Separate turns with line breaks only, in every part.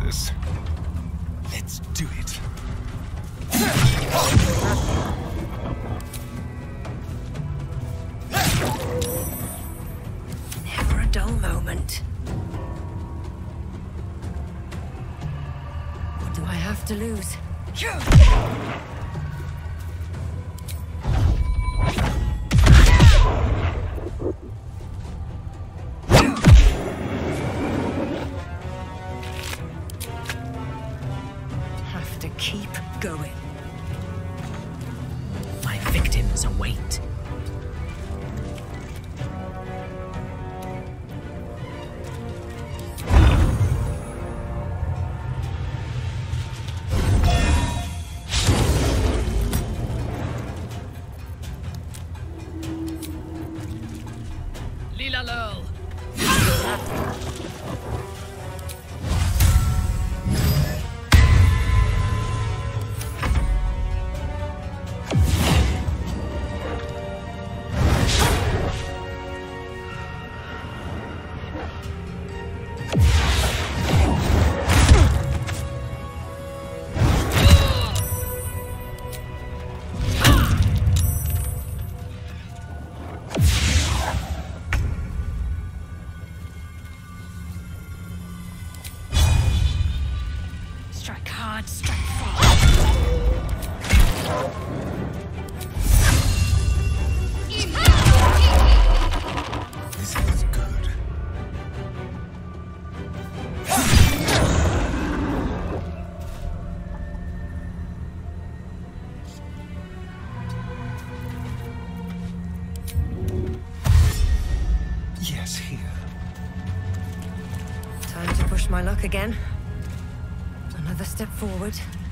this. Let's do it.
Never a dull moment. What do I have to lose? Have to keep going.
My victims await. Lila Lurl.
Strike hard, strike fast.
This is good. Yes, here.
Time to push my luck again. Another step forward.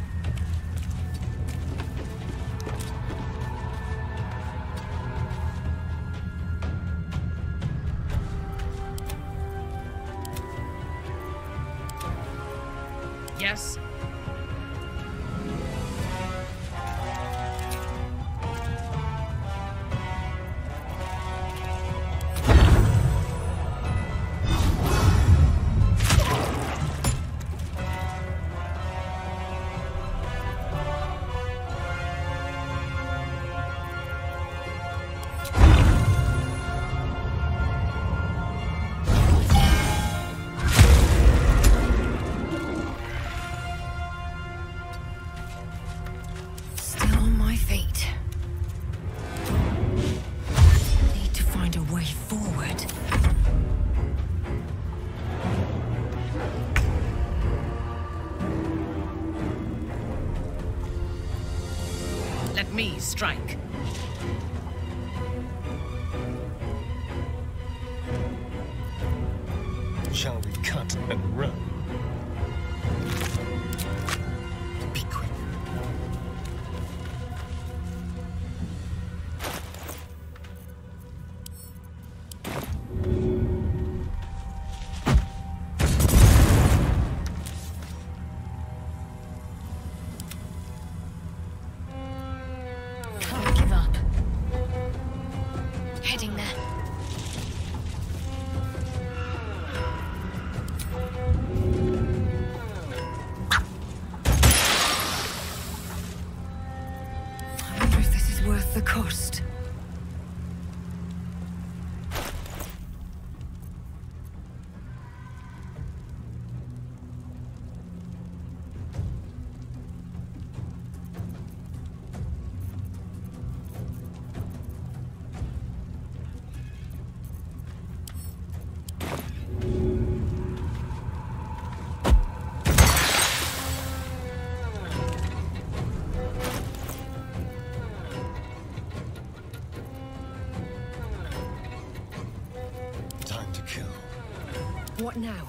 Yes.
Still on my feet. Need to find a way forward.
Let me strike.
Shall we cut and run? Be quick.
Can't give up. Heading there. I wonder if this is worth the cost.
Time to kill.
What now?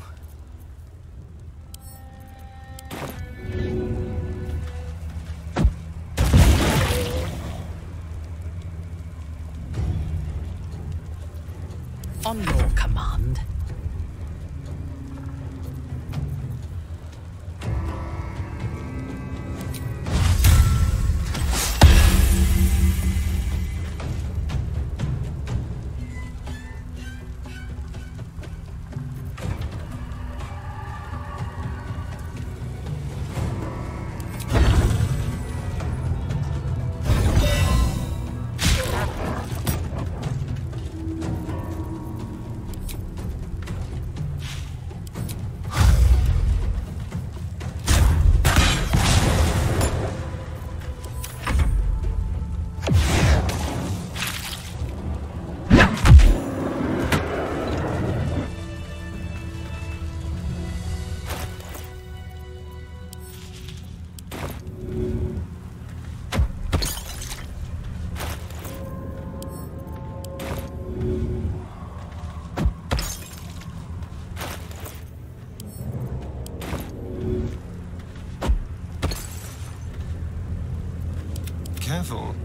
On your command.
careful.